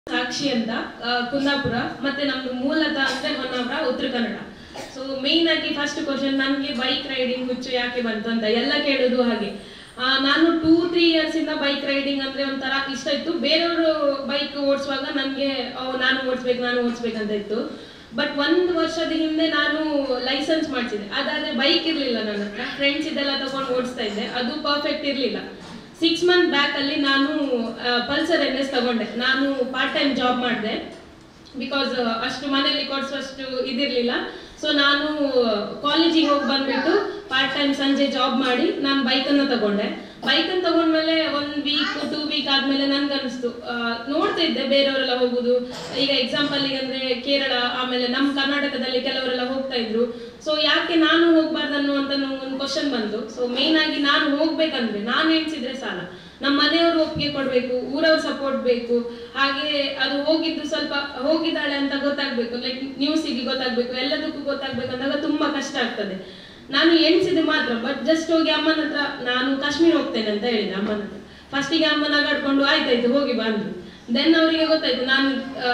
ಸಾಕ್ಷಿ ಅಂತ ಕುಂದಾಪುರ ಮತ್ತೆ ನಮ್ದು ಮೂಲತಃ ಅಂದ್ರೆ ಹೊನ್ನಾವರ ಉತ್ತರ ಕನ್ನಡ. ಸೊ ಮೇನ್ ಆಗಿ ಫಸ್ಟ್ ಕ್ವಶನ್, ನನಗೆ ಬೈಕ್ ರೈಡಿಂಗ್ ಹುಚ್ಚು ಯಾಕೆ ಬಂತು ಅಂತ ಎಲ್ಲ ಕೇಳೋದು ಹಾಗೆ. ನಾನು 2-3 ಇಯರ್ಸ್ ಇಂದ ಬೈಕ್ ರೈಡಿಂಗ್ ಅಂದ್ರೆ ಒಂಥರ ಇಷ್ಟ ಇತ್ತು. ಬೇರೆಯವರು ಬೈಕ್ ಓಡಿಸುವಾಗ ನನಗೆ ನಾನು ಓಡಿಸ್ಬೇಕಂತ ಇತ್ತು. ಬಟ್ 1 ವರ್ಷದ ಹಿಂದೆ ನಾನು ಲೈಸೆನ್ಸ್ ಮಾಡಿಸಿದೆ. ಅದಾದ್ರೆ ಬೈಕ್ ಇರ್ಲಿಲ್ಲ ನನ್ನ ಹತ್ರ, ಫ್ರೆಂಡ್ಸ್ ಇದೆಲ್ಲ ತಗೊಂಡು ಓಡಿಸ್ತಾ ಇದ್ದೆ, ಅದು ಪರ್ಫೆಕ್ಟ್ ಇರ್ಲಿಲ್ಲ. 6 ಮಂತ್ ಬ್ಯಾಕ್ ಅಲ್ಲಿ ನಾನು ಪಲ್ಸರ್ NS ತಗೊಂಡೆ. ನಾನು ಪಾರ್ಟ್ ಟೈಮ್ ಜಾಬ್ ಮಾಡಿದೆ, ಬಿಕಾಸ್ ಅಷ್ಟು ಮನೆಯಲ್ಲಿ ಕೊಡಿಸುವಷ್ಟು ಇದಿರ್ಲಿಲ್ಲ. ಸೊ ನಾನು ಕಾಲೇಜಿಗೆ ಹೋಗಿ ಬಂದ್ಬಿಟ್ಟು ಪಾರ್ಟ್ ಟೈಮ್ ಸಂಜೆ ಜಾಬ್ ಮಾಡಿ ನಾನು ಬೈಕನ್ನು ತಗೊಂಡೆ. ಬೈಕನ್ನು ತಗೊಂಡ್ಮೇಲೆ 1 ವೀಕ್ 2 ವೀಕ್ ಆದ್ಮೇಲೆ ನನ್ಗನ್ನಿಸ್ತು, ನೋಡ್ತಾ ಇದ್ದೆ ಬೇರೆಯವರೆಲ್ಲ ಹೋಗುದು. ಈಗ ಎಕ್ಸಾಂಪಲ್ ಅಂದ್ರೆ ಕೇರಳ, ಆಮೇಲೆ ನಮ್ಮ ಕರ್ನಾಟಕದಲ್ಲಿ ಕೆಲವರೆಲ್ಲ ಹೋಗ್ತಾ ಇದ್ರು. ಸೊ ಯಾಕೆ ನಾನು ಹೋಗ್ಬಾರ್ದು ಅನ್ನುವಂತ ಒಂದು ಕ್ವಶನ್ ಬಂತು. ಸೊ ಮೇನ್ ಆಗಿ ನಾನು ಹೋಗ್ಬೇಕಂದ್ರೆ ನಾನು ಎಣಿಸಿದ್ರೆ ಸಾಲ, ನಮ್ಮ ಮನೆಯವರು ಒಪ್ಪಿಗೆ ಕೊಡ್ಬೇಕು, ಊರವ್ರು ಸಪೋರ್ಟ್ ಬೇಕು, ಹಾಗೆ ಅದು ಹೋಗಿದ್ದು ಸ್ವಲ್ಪ ಹೋಗಿದ್ದಾಳೆ ಅಂತ ಗೊತ್ತಾಗ್ಬೇಕು, ಲೈಕ್ ನ್ಯೂಸಿಗೆ ಗೊತ್ತಾಗ್ಬೇಕು, ಎಲ್ಲದಕ್ಕೂ ಗೊತ್ತಾಗ್ಬೇಕು ಅಂದಾಗ ತುಂಬಾ ಕಷ್ಟ ಆಗ್ತದೆ. ನಾನು ಎಣಿಸಿದೆ ಮಾತ್ರ, ಬಟ್ ಜಸ್ಟ್ ಹೋಗಿ ಅಮ್ಮನ ಹತ್ರ ನಾನು ಕಾಶ್ಮೀರ ಹೋಗ್ತೇನೆ ಅಂತ ಹೇಳಿದೆ ಅಮ್ಮನ ಹತ್ರ. ಫಸ್ಟಿಗೆ ಅಮ್ಮ ನಗಾಡ್ಕೊಂಡು ಆಯ್ತಾಯ್ತು ಹೋಗಿ ಬಂದ್ರು. ದೆನ್ ಅವರಿಗೆ ಗೊತ್ತಾಯ್ತು ನಾನು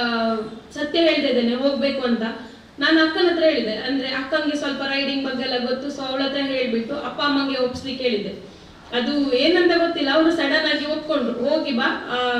ಸತ್ಯ ಹೇಳ್ತಾ ಇದ್ದೇನೆ ಹೋಗ್ಬೇಕು ಅಂತ. ನಾನು ಅಕ್ಕನ ಹತ್ರ ಹೇಳಿದೆ, ಅಂದ್ರೆ ಅಕ್ಕಂಗೆ ಸ್ವಲ್ಪ ರೈಡಿಂಗ್ ಬಗ್ಗೆ ಎಲ್ಲ ಗೊತ್ತು. ಸೊ ಅವಳ ಹತ್ರ ಹೇಳ್ಬಿಟ್ಟು ಅಪ್ಪ ಅಮ್ಮಗೆ ಒಪ್ಸ್ಲಿಕ್ಕೆ ಹೇಳಿದೆ. ಅದು ಏನಂತ ಗೊತ್ತಿಲ್ಲ, ಅವರು ಸಡನ್ ಆಗಿ ಒಪ್ಕೊಂಡ್ರು, ಹೋಗಿ ಬಾ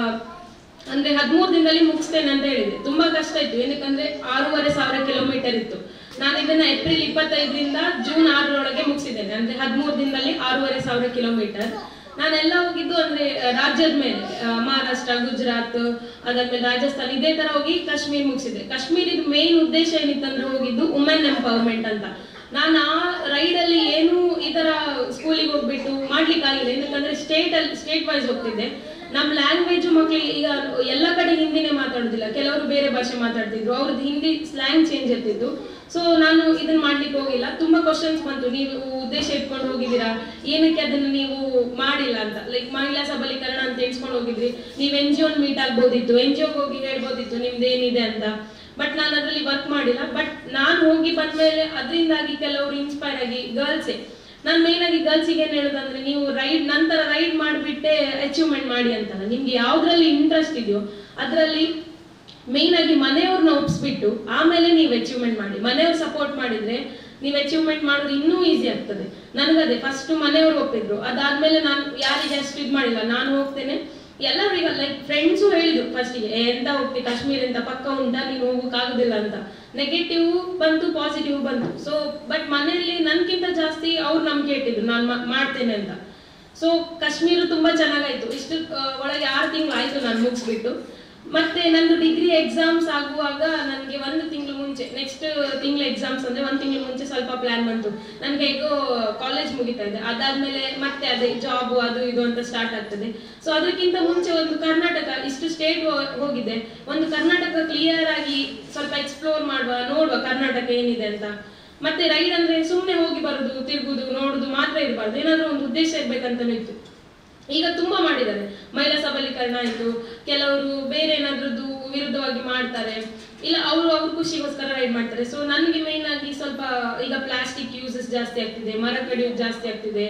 ಅಂದ್ರೆ 13 ದಿನದಲ್ಲಿ ಮುಗಿಸ್ತೇನೆ ಅಂತ ಹೇಳಿದೆ. ತುಂಬಾ ಕಷ್ಟ ಇತ್ತು, ಏನಕ್ಕಂದ್ರೆ 6,500 ಕಿಲೋಮೀಟರ್ ಇತ್ತು. ನಾನು ಇದನ್ನ ಏಪ್ರಿಲ್ 25ರಿಂದ ಜೂನ್ 6ರೊಳಗೆ ಮುಗಿಸಿದ್ದೇನೆ. ಅಂದ್ರೆ 13 ದಿನದಲ್ಲಿ 6,500 ಕಿಲೋಮೀಟರ್. ನಾನೆಲ್ಲ ಹೋಗಿದ್ದು ಅಂದ್ರೆ ರಾಜ್ಯದ ಮೇಲೆ, ಮಹಾರಾಷ್ಟ್ರ, ಗುಜರಾತ್, ಅದಾದ್ಮೇಲೆ ರಾಜಸ್ಥಾನ್, ಇದೇ ತರ ಹೋಗಿ ಕಾಶ್ಮೀರ್ ಮುಗಿಸಿದೆ. ಕಾಶ್ಮೀರದ ಮೇನ್ ಉದ್ದೇಶ ಏನಿತ್ತಂದ್ರೆ ಹೋಗಿದ್ದು ವುಮೆನ್ ಎಂಪವರ್ಮೆಂಟ್ ಅಂತ. ನಾನು ಆ ರೈಡ್ ಅಲ್ಲಿ ಏನು ಈ ತರ ಸ್ಕೂಲಿಗೆ ಹೋಗ್ಬಿಟ್ಟು ಮಾಡ್ಲಿಕ್ಕೆ ಆಗಿಲ್ಲ, ఎందుకంದ್ರೆ ಸ್ಟೇಟ್ ವೈಸ್ ಹೋಗ್ತಿದ್ದೆ. ನಮ್ಮ ಲ್ಯಾಂಗ್ವೇಜ್ ಮಕ್ಳಿಗೆ ಈಗ ಎಲ್ಲ ಕಡೆ ಹಿಂದಿನೇ ಮಾತಾಡುದಿಲ್ಲ, ಕೆಲವರು ಬೇರೆ ಭಾಷೆ ಮಾತಾಡ್ತಿದ್ರು, ಅವ್ರದ್ದು ಹಿಂದಿ ಸ್ಲ್ಯಾಂಗ್ ಚೇಂಜ್ ಇರ್ತಿತ್ತು. ಸೊ ನಾನು ಇದನ್ನ ಮಾಡ್ಲಿಕ್ಕೆ ಹೋಗಿಲ್ಲ. ತುಂಬಾ ಕ್ವಶನ್ಸ್ ಬಂತು, ನೀವು ಉದ್ದೇಶ ಇಟ್ಕೊಂಡು ಹೋಗಿದ್ದೀರಾ, ಏನಕ್ಕೆ ಅದನ್ನ ನೀವು ಮಾಡಿಲ್ಲ ಅಂತ. ಲೈಕ್ ಮಹಿಳಾ ಸಬಲೀಕರಣ ಅಂತ ಎಣಿಸ್ಕೊಂಡು ಹೋಗಿದ್ರಿ, ನೀವು NGO ಮೀಟ್ ಆಗ್ಬೋದಿತ್ತು, NGO ಹೋಗಿ ಹೇಳ್ಬೋದಿತ್ತು ನಿಮ್ದು ಏನಿದೆ ಅಂತ. ಬಟ್ ನಾನು ಅದರಲ್ಲಿ ವರ್ಕ್ ಮಾಡಿಲ್ಲ. ಬಟ್ ನಾನು ಹೋಗಿ ಬಂದ್ಮೇಲೆ ಅದರಿಂದಾಗಿ ಕೆಲವರು ಇನ್ಸ್ಪೈರ್ ಆಗಿ, ಗರ್ಲ್ಸೇ, ನಾನು ಮೇನ್ ಆಗಿ ಗರ್ಲ್ಸಿಗೆ ಏನ್ ಹೇಳೋದಂದ್ರೆ, ನೀವು ನಂತರ ರೈಡ್ ಮಾಡಿಬಿಟ್ಟೆ ಅಚೀವ್ಮೆಂಟ್ ಮಾಡಿ ಅಂತಲ್ಲ, ನಿಮ್ಗೆ ಯಾವ್ದ್ರಲ್ಲಿ ಇಂಟ್ರೆಸ್ಟ್ ಇದೆಯೋ ಅದರಲ್ಲಿ ಮೇನ್ ಆಗಿ ಮನೆಯವ್ರನ್ನ ಒಪ್ಪಿಸ್ಬಿಟ್ಟು ಆಮೇಲೆ ನೀವು ಅಚೀವ್ಮೆಂಟ್ ಮಾಡಿ. ಮನೆಯವ್ರು ಸಪೋರ್ಟ್ ಮಾಡಿದ್ರೆ ನೀವು ಅಚೀವ್ಮೆಂಟ್ ಮಾಡೋದು ಇನ್ನೂ ಈಸಿ ಆಗ್ತದೆ. ನನಗದೇ ಫಸ್ಟ್ ಮನೆಯವ್ರು ಒಪ್ಪಿದ್ರು, ಅದಾದ್ಮೇಲೆ ನಾನು ಯಾರಿಗೆ ಅಷ್ಟು ಇದು ಮಾಡಿಲ್ಲ, ನಾನು ಹೋಗ್ತೇನೆ. ಎಲ್ಲರೂ ಈಗ ಲೈಕ್ ಫ್ರೆಂಡ್ಸು ಹೇಳಿದ್ರು ಫಸ್ಟಿಗೆ, ಎಂತ ಹೋಗ್ತಿ ಕಾಶ್ಮೀರ ಅಂತ, ಪಕ್ಕ ಉಂಟಾ, ನೀನು ಹೋಗೋಕ್ಕಾಗೋದಿಲ್ಲ ಅಂತ. ನೆಗೆಟಿವ್ ಬಂತು, ಪಾಸಿಟಿವ್ ಬಂತು. ಸೊ ಬಟ್ ಮನೆಯಲ್ಲಿ ನನ್ಗಿಂತ ಜಾಸ್ತಿ ಅವ್ರು ನಂಬಿಕೆ ಇಟ್ಟಿದ್ರು ನಾನು ಮಾಡ್ತೇನೆ ಅಂತ. ಸೊ ಕಾಶ್ಮೀರ ತುಂಬಾ ಚೆನ್ನಾಗಾಯ್ತು. ಇಷ್ಟು ಒಳಗೆ 6 ತಿಂಗಳು ಆಯ್ತು ನಾನು ಮುಗಿಸ್ಬಿಟ್ಟು. ಮತ್ತೆ ನಂದು ಡಿಗ್ರಿ ಎಕ್ಸಾಮ್ಸ್ ಆಗುವಾಗ ನನಗೆ 1 ತಿಂಗಳು ಮುಂಚೆ, ನೆಕ್ಸ್ಟ್ ತಿಂಗಳ ಎಕ್ಸಾಮ್ಸ್ ಅಂದ್ರೆ 1 ತಿಂಗಳು ಮುಂಚೆ ಸ್ವಲ್ಪ ಪ್ಲಾನ್ ಬಂತು. ನನಗೆ ಹೇಗೋ ಕಾಲೇಜ್ ಮುಗಿತಾ ಇದೆ, ಅದಾದ್ಮೇಲೆ ಮತ್ತೆ ಅದೇ ಜಾಬ್ ಅದು ಇದು ಅಂತ ಸ್ಟಾರ್ಟ್ ಆಗ್ತದೆ. ಸೊ ಅದಕ್ಕಿಂತ ಮುಂಚೆ ಒಂದು ಕರ್ನಾಟಕ, ಇಷ್ಟು ಸ್ಟೇಟ್ ಹೋಗಿದೆ, ಒಂದು ಕರ್ನಾಟಕ ಕ್ಲಿಯರ್ ಆಗಿ ಸ್ವಲ್ಪ ಎಕ್ಸ್ಪ್ಲೋರ್ ನೋಡುವ ಕರ್ನಾಟಕ ಏನಿದೆ ಅಂತ. ಮತ್ತೆ ರೈಡ್ ಅಂದ್ರೆ ಸುಮ್ಮನೆ ಹೋಗಿ ಬರುದು, ತಿರುಗುದು, ನೋಡುದು ಮಾತ್ರ ಇರಬಾರ್ದು, ಏನಾದ್ರೂ ಒಂದು ಉದ್ದೇಶ ಇರ್ಬೇಕಂತಾನು ಇತ್ತು. ಈಗ ತುಂಬಾ ಮಾಡಿದ್ದಾರೆ, ಮಹಿಳಾ ಸಬಲೀಕರಣ ಆಯ್ತು, ಕೆಲವರು ಬೇರೆ ಏನಾದ್ರದ್ದು ವಿರುದ್ಧವಾಗಿ ಮಾಡ್ತಾರೆ, ಇಲ್ಲ ಅವ್ರ ಖುಷಿಗೋಸ್ಕರ ರೈಡ್ ಮಾಡ್ತಾರೆ. ಸೊ ನನಗೆ ಮೇನ್ ಆಗಿ ಸ್ವಲ್ಪ ಈಗ ಪ್ಲಾಸ್ಟಿಕ್ ಯೂಸಸ್ ಜಾಸ್ತಿ ಆಗ್ತಿದೆ, ಮರ ಕಡಿಯೋದು ಜಾಸ್ತಿ ಆಗ್ತಿದೆ,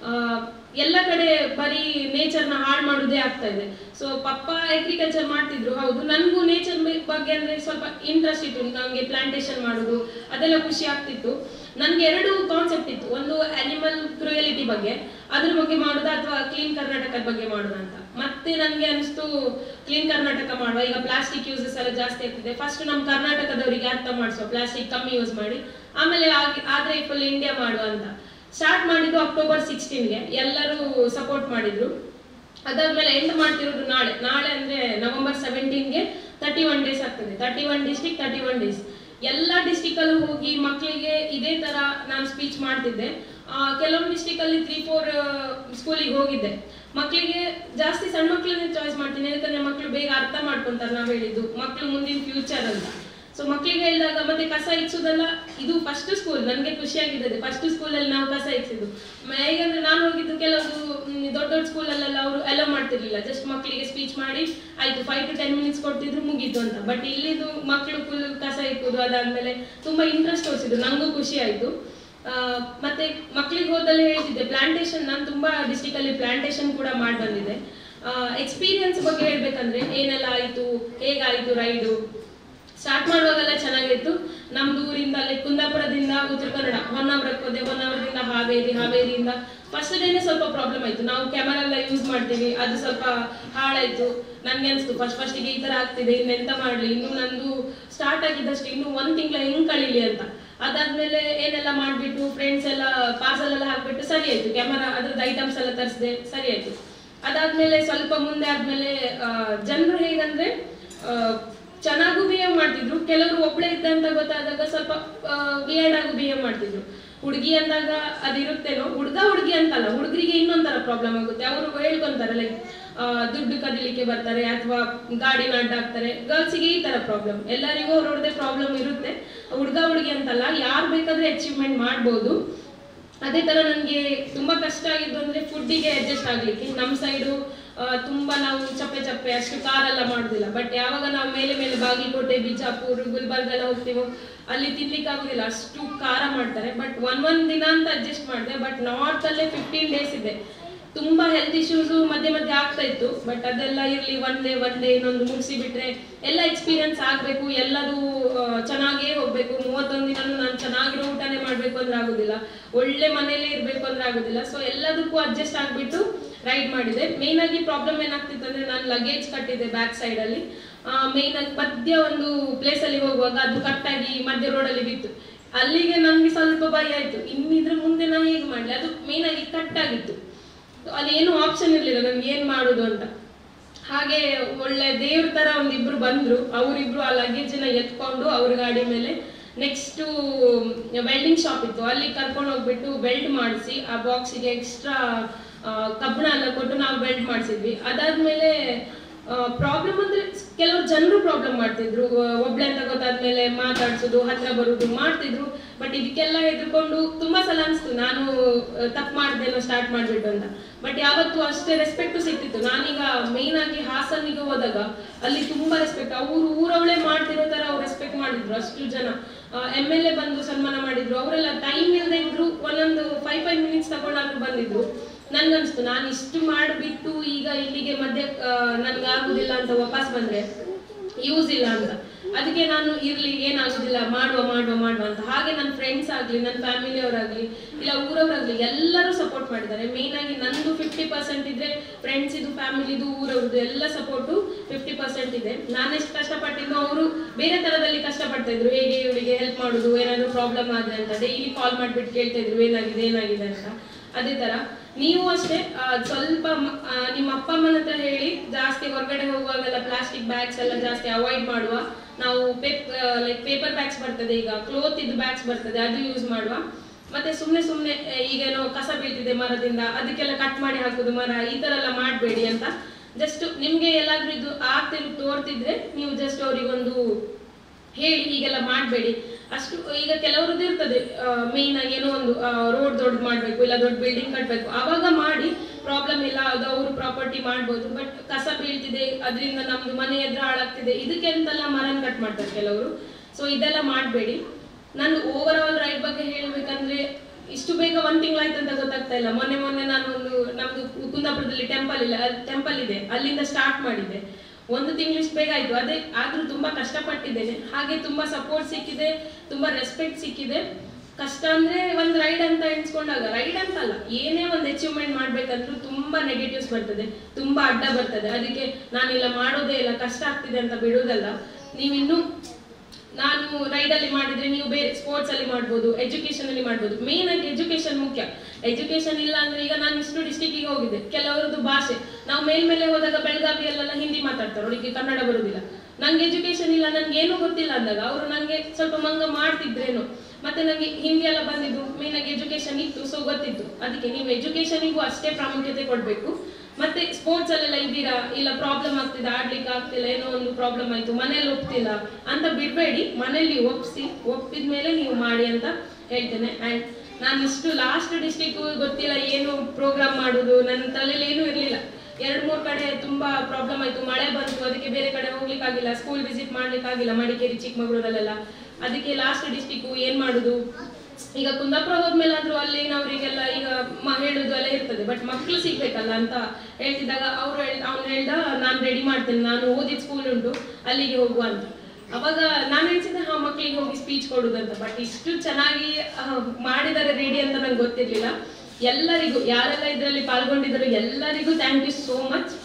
ಎಲ್ಲ ಕಡೆ ಬರೀ ನೇಚರ್ನ ಹಾಳು ಮಾಡೋದೇ ಆಗ್ತಾ ಇದೆ. ಸೊ ಪಪ್ಪ ಅಗ್ರಿಕಲ್ಚರ್ ಮಾಡ್ತಿದ್ರು, ಹೌದು, ನನಗೂ ನೇಚರ್ ಬಗ್ಗೆ ಅಂದ್ರೆ ಸ್ವಲ್ಪ ಇಂಟ್ರೆಸ್ಟ್ ಇತ್ತು, ನನಗೆ ಪ್ಲಾಂಟೇಶನ್ ಮಾಡೋದು ಅದೆಲ್ಲ ಖುಷಿ ಆಗ್ತಿತ್ತು. ನನ್ಗೆ 2 ಕಾನ್ಸೆಪ್ಟ್ ಇತ್ತು, ಒಂದು ಅನಿಮಲ್ ಕ್ರೂಯಲಿಟಿ ಬಗ್ಗೆ, ಅದ್ರ ಬಗ್ಗೆ ಮಾಡೋದಾ ಅಥವಾ ಕ್ಲೀನ್ ಕರ್ನಾಟಕದ ಬಗ್ಗೆ ಮಾಡೋದಾ ಅಂತ. ಮತ್ತೆ ನನಗೆ ಅನಿಸ್ತು ಕ್ಲೀನ್ ಕರ್ನಾಟಕ ಮಾಡುವ, ಈಗ ಪ್ಲಾಸ್ಟಿಕ್ ಯೂಸಸ್ ಎಲ್ಲ ಜಾಸ್ತಿ ಆಗ್ತಿದೆ, ಫಸ್ಟ್ ನಮ್ಮ ಕರ್ನಾಟಕದವರಿಗೆ ಅರ್ಥ ಮಾಡಿಸುವ, ಪ್ಲಾಸ್ಟಿಕ್ ಕಮ್ಮಿ ಯೂಸ್ ಮಾಡಿ, ಆಮೇಲೆ ಆದ್ರೆ ಫುಲ್ ಇಂಡಿಯಾ ಮಾಡುವ ಅಂತ ಸ್ಟಾರ್ಟ್ ಮಾಡಿದ್ದು ಅಕ್ಟೋಬರ್ 16ಗೆ. ಎಲ್ಲರೂ ಸಪೋರ್ಟ್ ಮಾಡಿದ್ರು. ಅದಾದ್ಮೇಲೆ ಎಂಡ್ ಮಾಡ್ತಿರೋದು ನಾಳೆ ಅಂದ್ರೆ ನವೆಂಬರ್ 17ಗೆ 31 ಡೇಸ್ ಆಗ್ತದೆ. 31 ಡಿಸ್ಟಿಕ್ 31 ಡೇಸ್. ಎಲ್ಲ ಡಿಸ್ಟಿಕ್ ಅಲ್ಲೂ ಹೋಗಿ ಮಕ್ಕಳಿಗೆ ಇದೇ ತರ ನಾನು ಸ್ಪೀಚ್ ಮಾಡ್ತಿದ್ದೆ. ಕೆಲವೊಂದು ಡಿಸ್ಟಿಕ್ ಅಲ್ಲಿ 3-4 ಸ್ಕೂಲಿಗೆ ಹೋಗಿದ್ದೆ. ಮಕ್ಕಳಿಗೆ ಜಾಸ್ತಿ ಸಣ್ಣ ಮಕ್ಕಳನ್ನೇ ಚಾಯ್ಸ್ ಮಾಡ್ತೀನಿ, ಯಾಕಂದ್ರೆ ಮಕ್ಕಳು ಬೇಗ ಅರ್ಥ ಮಾಡ್ಕೊಂತಾರೆ ನಾವು ಹೇಳಿದ್ದು, ಮಕ್ಕಳು ಮುಂದಿನ ಫ್ಯೂಚರ್ ಅಂತ. ಸೊ ಮಕ್ಕಳಿಗೆ ಹೇಳಿದಾಗ ಮತ್ತೆ ಕಸ ಇಕ್ಸೋದೆಲ್ಲ, ಇದು ಫಸ್ಟ್ ಸ್ಕೂಲ್, ನನಗೆ ಖುಷಿಯಾಗಿದ್ದದೆ ಫಸ್ಟ್ ಸ್ಕೂಲಲ್ಲಿ ನಾವು ಕಸ ಇಕ್ಸಿದ್ದು. ಹೇಗಂದ್ರೆ ನಾನು ಹೋಗಿದ್ದು ಕೆಲವು ದೊಡ್ಡ ಸ್ಕೂಲಲ್ಲೆಲ್ಲ ಅವರು ಅಲೋ ಮಾಡ್ತಿರ್ಲಿಲ್ಲ, ಜಸ್ಟ್ ಮಕ್ಕಳಿಗೆ ಸ್ಪೀಚ್ ಮಾಡಿ ಆಯ್ತು 5 to 10 ಮಿನಿಟ್ಸ್ ಕೊಡ್ತಿದ್ರು ಮುಗೀತು ಅಂತ. ಬಟ್ ಇಲ್ಲಿದು ಮಕ್ಕಳು ಫುಲ್ ಕಸ ಇಕ್ಕೋದು, ಅದಾದ್ಮೇಲೆ ತುಂಬಾ ಇಂಟ್ರೆಸ್ಟ್ ತೋರಿಸಿದ್ರು, ನನಗೂ ಖುಷಿ ಆಯ್ತು. ಮತ್ತೆ ಮಕ್ಕಳಿಗೆ ಹೋದಲ್ಲಿ ಹೇಳ್ತಿದ್ದೆ ಪ್ಲಾಂಟೇಶನ್, ನಾನು ತುಂಬಾ ಡಿಸ್ಟಿಕ್ ಅಲ್ಲಿ ಪ್ಲಾಂಟೇಶನ್ ಕೂಡ ಮಾಡಿ ಬಂದಿದ್ದೆ. ಎಕ್ಸ್ಪೀರಿಯನ್ಸ್ ಬಗ್ಗೆ ಹೇಳ್ಬೇಕಂದ್ರೆ ಏನೆಲ್ಲ ಆಯಿತು, ಹೇಗಾಯಿತು ರೈಡು. ಸ್ಟಾರ್ಟ್ ಮಾಡುವಾಗೆಲ್ಲ ಚೆನ್ನಾಗಿತ್ತು. ನಮ್ದು ಊರಿಂದ ಲೈಕ್ ಕುಂದಾಪುರದಿಂದ ಉತ್ತರ ಕನ್ನಡ ಹೊನ್ನಾವರಕ್ಕೆ ಹೋದೆ, ಹೊನ್ನಾವರದಿಂದ ಹಾವೇರಿಯಿಂದ ಫಸ್ಟ್ ಡೇನೆ ಸ್ವಲ್ಪ ಪ್ರಾಬ್ಲಮ್ ಆಯಿತು. ನಾವು ಕ್ಯಾಮರಾ ಎಲ್ಲ ಯೂಸ್ ಮಾಡ್ತೀವಿ, ಅದು ಸ್ವಲ್ಪ ಹಾಳಾಯಿತು. ನನಗೆ ಅನಿಸ್ತು ಫಸ್ಟಿಗೆ ಈ ಥರ ಆಗ್ತಿದೆ, ಇನ್ನೆಂತ ಮಾಡಲಿ, ಇನ್ನು ನಂದು ಸ್ಟಾರ್ಟ್ ಆಗಿದ್ದಷ್ಟು ಇನ್ನು 1 ತಿಂಗಳ ಹೆಂಗೆ ಕಳೀಲಿ ಅಂತ. ಅದಾದ್ಮೇಲೆ ಏನೆಲ್ಲ ಮಾಡಿಬಿಟ್ಟು ಫ್ರೆಂಡ್ಸ್ ಎಲ್ಲ ಪಾರ್ಸಲ್ ಎಲ್ಲ ಹಾಕ್ಬಿಟ್ಟು ಸರಿ ಆಯಿತು. ಕ್ಯಾಮರಾ ಅದ್ರದ್ದು ಐಟಮ್ಸ್ ಎಲ್ಲ ತರಿಸಿದೆ, ಸರಿ ಆಯಿತು. ಅದಾದ್ಮೇಲೆ ಸ್ವಲ್ಪ ಮುಂದೆ ಆದ್ಮೇಲೆ ಜನರು ಹೇಗಂದ್ರೆ ಚೆನ್ನಾಗೂ ಬಿಹೇವ್ ಮಾಡ್ತಿದ್ರು. ಕೆಲವರು ಒಬ್ಳೆ ಇದ್ದ ಅಂತ ಗೊತ್ತಾದಾಗ ಸ್ವಲ್ಪ ವಿಯರ್ಡ್ ಆಗಿ ಬಿಹೇವ್ ಮಾಡ್ತಿದ್ರು. ಹುಡುಗಿ ಅಂದಾಗ ಅದಿರುತ್ತೇನೋ, ಹುಡುಗಿ ಅಂತಲ್ಲ, ಹುಡುಗರಿಗೆ ಇನ್ನೊಂಥರ ಪ್ರಾಬ್ಲಮ್ ಆಗುತ್ತೆ. ಅವರು ಹೇಳ್ಕೊಂತಾರೆ ಲೈಕ್ ದುಡ್ಡು ಕದಿಲಿಕ್ಕೆ ಬರ್ತಾರೆ ಅಥವಾ ಗಾಡಿನ ಅಡ್ಡ ಹಾಕ್ತಾರೆ. ಗರ್ಲ್ಸಿಗೆ ಈ ತರ ಪ್ರಾಬ್ಲಮ್, ಎಲ್ಲರಿಗೂ ಅವ್ರವ್ರದೇ ಪ್ರಾಬ್ಲಮ್ ಇರುತ್ತೆ. ಹುಡುಗಿ ಅಂತಲ್ಲ, ಯಾರು ಬೇಕಾದ್ರೆ ಅಚೀವ್ಮೆಂಟ್ ಮಾಡ್ಬೋದು. ಅದೇ ತರ ನನಗೆ ತುಂಬಾ ಕಷ್ಟ ಆಗಿದ್ದು ಅಂದ್ರೆ ಫುಡ್ಡಿಗೆ ಅಡ್ಜಸ್ಟ್ ಆಗ್ಲಿಕ್ಕೆ. ನಮ್ಮ ಸೈಡು ತುಂಬಾ ನಾವು ಚಪ್ಪೆ ಅಷ್ಟು ಕಾರೆಲ್ಲ ಮಾಡುದಿಲ್ಲ. ಬಟ್ ಯಾವಾಗ ನಾವು ಮೇಲೆ ಬಾಗಲಕೋಟೆ, ಬಿಜಾಪುರ್, ಗುಲ್ಬರ್ಗ ಎಲ್ಲ ಹೋಗ್ತೀವೋ ಅಲ್ಲಿ ತಿನ್ಲಿಕ್ಕೆ ಆಗುದಿಲ್ಲ, ಅಷ್ಟು ಖಾರ ಮಾಡ್ತಾರೆ. ಬಟ್ ಒಂದ್ ದಿನ ಅಂತ ಅಡ್ಜಸ್ಟ್ ಮಾಡಿದೆ. ಬಟ್ ನಾರ್ತ್ ಅಲ್ಲೇ 15 ಡೇಸ್ ಇದೆ. ತುಂಬಾ ಹೆಲ್ತ್ ಇಶ್ಯೂಸು ಮಧ್ಯೆ ಆಗ್ತಾ ಇತ್ತು. ಬಟ್ ಅದೆಲ್ಲ ಇರ್ಲಿ, ಒನ್ ಡೇ ಇನ್ನೊಂದು ಮುಗಿಸಿ ಬಿಟ್ರೆ ಎಲ್ಲ ಎಕ್ಸ್ಪೀರಿಯನ್ಸ್ ಆಗ್ಬೇಕು, ಎಲ್ಲದೂ ಚೆನ್ನಾಗೇ ಹೋಗ್ಬೇಕು. 31 ದಿನನೂ ನಾನು ಚೆನ್ನಾಗಿರೋ ಊಟನೇ ಮಾಡ್ಬೇಕು ಅಂದ್ರೆ ಆಗುದಿಲ್ಲ, ಒಳ್ಳೆ ಮನೇಲಿ ಇರ್ಬೇಕು ಅಂದ್ರೆ ಆಗುದಿಲ್ಲ. ಸೊ ಎಲ್ಲದಕ್ಕೂ ಅಡ್ಜಸ್ಟ್ ಆಗ್ಬಿಟ್ಟು ರೈಡ್ ಮಾಡಿದೆ. ಮೇನ್ ಆಗಿ ಪ್ರಾಬ್ಲಮ್ ಏನಾಗ್ತಿತ್ತು ಅಂದ್ರೆ ನಾನು ಲಗೇಜ್ ಕಟ್ಟಿದ್ದೆ ಬ್ಯಾಕ್ ಸೈಡ್ ಅಲ್ಲಿ. ಮೇನ್ ಆಗಿ ಮಧ್ಯ ಒಂದು ಪ್ಲೇಸ್ ಅಲ್ಲಿ ಹೋಗುವಾಗ ಅದು ಕಟ್ಟಾಗಿ ಮಧ್ಯ ರೋಡಲ್ಲಿ ಬಿತ್ತು. ಅಲ್ಲಿಗೆ ನನ್ಗೆ ಸ್ವಲ್ಪ ಭಯ ಆಯ್ತು, ಇನ್ನಿದ್ರ ಮುಂದೆ ನಾನು ಹೇಗೆ ಮಾಡ್ಲಿ. ಅದು ಮೇನ್ ಆಗಿ ಕಟ್ಟಾಗಿತ್ತು, ಅಲ್ಲಿ ಏನು ಆಪ್ಷನ್ ಇರ್ಲಿಲ್ಲ ನನ್ಗೆ ಏನ್ ಮಾಡುದು ಅಂತ. ಹಾಗೆ ಒಳ್ಳೆ ದೇವ್ರ ತರ ಒಂದಿಬ್ರು ಬಂದ್ರು. ಅವರಿಬ್ರು ಆ ಲಗೇಜ್ ನ ಎತ್ಕೊಂಡು ಅವ್ರ ಗಾಡಿ ಮೇಲೆ ನೆಕ್ಸ್ಟ್ ವೆಲ್ಡಿಂಗ್ ಶಾಪ್ ಇತ್ತು, ಅಲ್ಲಿ ಕರ್ಕೊಂಡು ಹೋಗ್ಬಿಟ್ಟು ಬೆಲ್ಟ್ ಮಾಡಿಸಿ ಆ ಬಾಕ್ಸಿಗೆ ಎಕ್ಸ್ಟ್ರಾ ಕಬ್ಬಣ ಎಲ್ಲ ಕೊಟ್ಟು ನಾವು ಬೆಲ್ಟ್ ಮಾಡಿಸಿದ್ವಿ. ಅದಾದ್ಮೇಲೆ ಪ್ರಾಬ್ಲಮ್ ಅಂದ್ರೆ ಕೆಲವರು ಜನರು ಪ್ರಾಬ್ಲಮ್ ಮಾಡ್ತಿದ್ರು. ಒಬ್ಳೆ ಅಂತ ಗೊತ್ತಾದ್ಮೇಲೆ ಮಾತಾಡ್ಸೋದು, ಹತ್ರ ಬರುದು ಮಾಡ್ತಿದ್ರು. ಬಟ್ ಇದಕ್ಕೆಲ್ಲ ಹೆದರ್ಕೊಂಡು ತುಂಬಾ ಸಲ ಅನ್ಸ್ತು ನಾನು ತಪ್ಪು ಮಾಡ್ದೇನೋ ಸ್ಟಾರ್ಟ್ ಮಾಡ್ಬಿಟ್ಟು ಅಂತ. ಬಟ್ ಯಾವತ್ತು ಅಷ್ಟೇ ರೆಸ್ಪೆಕ್ಟ್ ಸಿಕ್ತಿತ್ತು. ನಾನೀಗ ಮೇನ್ ಆಗಿ ಹಾಸನಿಗೆ ಹೋದಾಗ ಅಲ್ಲಿ ತುಂಬಾ ರೆಸ್ಪೆಕ್ಟ್, ಊರವಳೆ ಮಾಡ್ತಿರೋ ತರ ಅವ್ರು ರೆಸ್ಪೆಕ್ಟ್ ಮಾಡಿದ್ರು. ಅಷ್ಟು ಜನ MLA ಬಂದು ಸನ್ಮಾನ ಮಾಡಿದ್ರು. ಅವರೆಲ್ಲ ಟೈಮ್ ಇಲ್ಲದೆ ಇದ್ರು, ಒಂದೊಂದು 5 ಮಿನಿಟ್ಸ್ ತಗೊಂಡಾದ್ರು ಬಂದಿದ್ರು. ನನ್ಗನ್ಸ್ತು ನಾನು ಇಷ್ಟು ಮಾಡಿಬಿಟ್ಟು ಈಗ ಇಲ್ಲಿಗೆ ಮಧ್ಯೆ ನನ್ಗಾಗುದಿಲ್ಲ ಅಂತ ವಾಪಸ್ ಬಂದ್ರೆ ಯೂಸ್ ಇಲ್ಲ ಅಂತ. ಅದಕ್ಕೆ ನಾನು ಇರ್ಲಿ, ಏನಾಗುದಿಲ್ಲ, ಮಾಡುವ ಅಂತ. ಹಾಗೆ ನನ್ನ ಫ್ರೆಂಡ್ಸ್ ಆಗ್ಲಿ, ನನ್ನ ಫ್ಯಾಮಿಲಿಯವರಾಗ್ಲಿ, ಇಲ್ಲ ಊರವರಾಗ್ಲಿ ಎಲ್ಲರೂ ಸಪೋರ್ಟ್ ಮಾಡಿದ್ದಾರೆ. ಮೇನ್ ಆಗಿ ನಂದು 50% ಇದ್ರೆ ಫ್ರೆಂಡ್ಸ್ ಇದು, ಫ್ಯಾಮಿಲಿದು, ಊರವ್ರದ್ದು ಎಲ್ಲ ಸಪೋರ್ಟು 50% ಇದೆ. ನಾನೆಷ್ಟು ಕಷ್ಟಪಟ್ಟಿದ್ದು ಅವರು ಬೇರೆ ತರದಲ್ಲಿ ಕಷ್ಟಪಡ್ತಾ ಇದ್ರು. ಹೇಗೆ ಇವಳಿಗೆ ಹೆಲ್ಪ್ ಮಾಡುದು, ಏನಾದ್ರು ಪ್ರಾಬ್ಲಮ್ ಆದ್ರೆ ಅಂತ ಡೈಲಿ ಕಾಲ್ ಮಾಡ್ಬಿಟ್ಟು ಕೇಳ್ತಾ ಇದ್ರು ಏನಾಗಿದೆ ಅಂತ. ಅದೇ ತರ ನೀವು ಅಷ್ಟೇ ಸ್ವಲ್ಪ ನಿಮ್ಮ ಅಪ್ಪ ಅಮ್ಮನ ಹತ್ರ ಹೇಳಿ ಜಾಸ್ತಿ ಹೊರಗಡೆ ಹೋಗುವಾಗೆಲ್ಲ ಪ್ಲಾಸ್ಟಿಕ್ ಬ್ಯಾಗ್ಸ್ ಎಲ್ಲ ಜಾಸ್ತಿ ಅವಾಯ್ಡ್ ಮಾಡುವ. ನಾವು ಲೈಕ್ ಪೇಪರ್ ಬ್ಯಾಗ್ಸ್ ಬರ್ತದೆ, ಈಗ ಕ್ಲೋತ್ ಇದು ಬ್ಯಾಗ್ಸ್ ಬರ್ತದೆ, ಅದು ಯೂಸ್ ಮಾಡುವ. ಮತ್ತೆ ಸುಮ್ಮನೆ ಈಗೇನೋ ಕಸ ಬೀಳ್ತಿದೆ ಮರದಿಂದ, ಅದಕ್ಕೆಲ್ಲ ಕಟ್ ಮಾಡಿ ಹಾಕುದು ಮರ, ಈ ತರ ಎಲ್ಲ ಮಾಡಬೇಡಿ ಅಂತ. ಜಸ್ಟ್ ನಿಮ್ಗೆ ಎಲ್ಲಾದ್ರೂ ಇದು ತೋರ್ತಿದ್ರೆ ನೀವು ಜಸ್ಟ್ ಅವರಿಗೊಂದು ಹೇಳಿ ಹೀಗೆಲ್ಲ ಮಾಡಬೇಡಿ ಅಷ್ಟು. ಈಗ ಕೆಲವ್ರದ್ದು ಇರ್ತದೆ ಮೇನ್ ಆಗಿ ಏನೋ ಒಂದು ರೋಡ್ ದೊಡ್ಡ ಮಾಡ್ಬೇಕು, ಇಲ್ಲ ದೊಡ್ಡ ಬಿಲ್ಡಿಂಗ್ ಕಟ್ಬೇಕು, ಅವಾಗ ಮಾಡಿ ಪ್ರಾಬ್ಲಮ್ ಇಲ್ಲ, ಅದು ಅವರು ಪ್ರಾಪರ್ಟಿ ಮಾಡ್ಬೋದು. ಬಟ್ ಕಸ ಬೀಳ್ತಿದೆ, ಅದರಿಂದ ನಮ್ದು ಮನೆ ಎದುರು ಹಾಳಾಗ್ತಿದೆ, ಇದಕ್ಕೆ ಅಂತೆಲ್ಲ ಮರನ್ ಕಟ್ ಮಾಡ್ತಾರೆ ಕೆಲವರು. ಸೊ ಇದೆಲ್ಲ ಮಾಡಬೇಡಿ. ನಾನು ಓವರ್ ಆಲ್ ರೈಡ್ ಬಗ್ಗೆ ಹೇಳ್ಬೇಕಂದ್ರೆ ಇಷ್ಟು ಬೇಗ 1 ತಿಂಗಳಾಯ್ತು ಅಂತ ಗೊತ್ತಾಗ್ತಾ ಇಲ್ಲ. ಮೊನ್ನೆ ನಾನು ನಮ್ದು ಕುಂದಾಪುರದಲ್ಲಿ ಟೆಂಪಲ್ ಇದೆ, ಅಲ್ಲಿಂದ ಸ್ಟಾರ್ಟ್ ಮಾಡಿದ್ದೆ. 1 ತಿಂಗಳು ಇಷ್ಟು ಬೇಗ ಆಯ್ತು. ಅದೇ ಆದ್ರೂ ತುಂಬಾ ಕಷ್ಟಪಟ್ಟಿದ್ದೇನೆ. ಹಾಗೆ ತುಂಬಾ ಸಪೋರ್ಟ್ ಸಿಕ್ಕಿದೆ, ತುಂಬಾ ರೆಸ್ಪೆಕ್ಟ್ ಸಿಕ್ಕಿದೆ. ಕಷ್ಟ ಅಂದ್ರೆ ಒಂದು ರೈಡ್ ಅಂತ ಎಣಿಸ್ಕೊಂಡಾಗ, ರೈಡ್ ಅಂತಲ್ಲ, ಏನೇ ಒಂದು ಅಚೀವ್ಮೆಂಟ್ ಮಾಡ್ಬೇಕಂದ್ರೂ ತುಂಬಾ ನೆಗೆಟಿವ್ಸ್ ಬರ್ತದೆ, ತುಂಬಾ ಅಡ್ಡ ಬರ್ತದೆ. ಅದಕ್ಕೆ ನಾನಿಲ್ಲ ಮಾಡೋದೇ ಇಲ್ಲ, ಕಷ್ಟ ಆಗ್ತಿದೆ ಅಂತ ಬಿಡುವುದಲ್ಲ. ನೀವಿನ್ನು ನಾನು ರೈಡಲ್ಲಿ ಮಾಡಿದ್ರೆ ನೀವು ಬೇರೆ ಸ್ಪೋರ್ಟ್ಸ್ ಅಲ್ಲಿ ಮಾಡ್ಬೋದು, ಎಜುಕೇಶನ್ ಅಲ್ಲಿ ಮಾಡ್ಬೋದು. ಮೇನ್ ಆಗಿ ಎಜುಕೇಶನ್ ಮುಖ್ಯ. ಎಜುಕೇಶನ್ ಇಲ್ಲ ಅಂದ್ರೆ ಈಗ ನಾನು ಇಷ್ಟು ಡಿಸ್ಟಿಕ್ಕಿಗೆ ಹೋಗಿದ್ದೆ, ಕೆಲವರದ್ದು ಭಾಷೆ ನಾವು ಮೇಲ್ಮೇಲೆ ಹೋದಾಗ ಬೆಳಗಾವಿಯಲ್ಲೆಲ್ಲ ಹಿಂದಿ ಮಾತಾಡ್ತಾರೆ, ಅವರಿಗೆ ಕನ್ನಡ ಬರುದಿಲ್ಲ. ನಂಗೆ ಎಜುಕೇಶನ್ ಇಲ್ಲ, ನನ್ಗೆ ಏನೂ ಗೊತ್ತಿಲ್ಲ ಅಂದಾಗ ಅವರು ನಂಗೆ ಸ್ವಲ್ಪ ಮಂಗ ಮಾಡ್ತಿದ್ರೇನು. ಮತ್ತೆ ನನಗೆ ಹಿಂದಿ ಎಲ್ಲ ಬಂದಿದ್ದು, ಮೇನ್ ಆಗಿ ಎಜುಕೇಶನ್ ಇತ್ತು, ಸೊ ಗೊತ್ತಿತ್ತು. ಅದಕ್ಕೆ ನೀವು ಎಜುಕೇಶನಿಗೂ ಅಷ್ಟೇ ಪ್ರಾಮುಖ್ಯತೆ ಕೊಡ್ಬೇಕು. ಮತ್ತೆ ಸ್ಪೋರ್ಟ್ಸ್ ಅಲ್ಲೆಲ್ಲ ಇದ್ದೀರಾ, ಇಲ್ಲ ಪ್ರಾಬ್ಲಮ್ ಆಗ್ತಿದೆ, ಆಡ್ಲಿಕ್ಕೆ ಆಗ್ತಿಲ್ಲ, ಏನೋ ಒಂದು ಪ್ರಾಬ್ಲಮ್ ಆಯ್ತು, ಮನೇಲಿ ಒಪ್ತಿಲ್ಲ ಅಂತ ಬಿಡ್ಬೇಡಿ. ಮನೇಲಿ ಒಪ್ಪಿದ್ಮೇಲೆ ನೀವು ಮಾಡಿ ಅಂತ ಹೇಳ್ತೇನೆ. ಅಂಡ್ ನಾನು ಇಷ್ಟು ಲಾಸ್ಟ್ ಡಿಸ್ಟಿಕ್ ಗೊತ್ತಿಲ್ಲ ಏನು ಪ್ರೋಗ್ರಾಮ್ ಮಾಡುದು, ನನ್ನ ತಲೆಯಲ್ಲಿ ಏನೂ ಇರ್ಲಿಲ್ಲ. 2-3 ಕಡೆ ತುಂಬಾ ಪ್ರಾಬ್ಲಮ್ ಆಯ್ತು, ಮಳೆ ಬಂತು, ಅದಕ್ಕೆ ಬೇರೆ ಕಡೆ ಹೋಗ್ಲಿಕ್ಕಾಗಿಲ್ಲ, ಸ್ಕೂಲ್ ವಿಸಿಟ್ ಮಾಡ್ಲಿಕ್ಕಾಗಿಲ್ಲ, ಮಡಿಕೇರಿ ಚಿಕ್ಕಮಗಳೂರಲ್ಲೆಲ್ಲ. ಅದಕ್ಕೆ ಲಾಸ್ಟ್ ಡಿಸ್ಟಿಕ್ ಏನ್ ಮಾಡುದು, ಈಗ ಕುಂದಾಪುರ ಹೋದ್ಮೇಲೆ ಆದ್ರೂ ಅಲ್ಲಿನವರಿಗೆಲ್ಲ ಈಗ ಹೇಳುದು ಎಲ್ಲ ಇರ್ತದೆ, ಬಟ್ ಮಕ್ಕಳು ಸಿಗ್ಬೇಕಲ್ಲ ಅಂತ ಹೇಳ್ತಿದ್ದಾಗ ಅವ್ನು ಹೇಳ್ದ ನಾನು ರೆಡಿ ಮಾಡ್ತೇನೆ, ನಾನು ಓದಿದ ಸ್ಕೂಲ್ ಉಂಟು ಅಲ್ಲಿಗೆ ಹೋಗುವ ಅಂತ. ಅವಾಗ ನಾನು ಹೇಳ್ತಿದ್ದೆ ಮಕ್ಕಳಿಗೆ ಹೋಗಿ ಸ್ಪೀಚ್ ಕೊಡುದಂತ, ಬಟ್ ಇಷ್ಟು ಚೆನ್ನಾಗಿ ಮಾಡಿದರೆ ರೆಡಿ ಅಂತ ನಂಗೆ ಗೊತ್ತಿರ್ಲಿಲ್ಲ. ಎಲ್ಲರಿಗೂ ಯಾರೆಲ್ಲ ಇದರಲ್ಲಿ ಪಾಲ್ಗೊಂಡಿದ್ರು ಎಲ್ಲರಿಗೂ ಥ್ಯಾಂಕ್ ಯು ಸೋ ಮಚ್.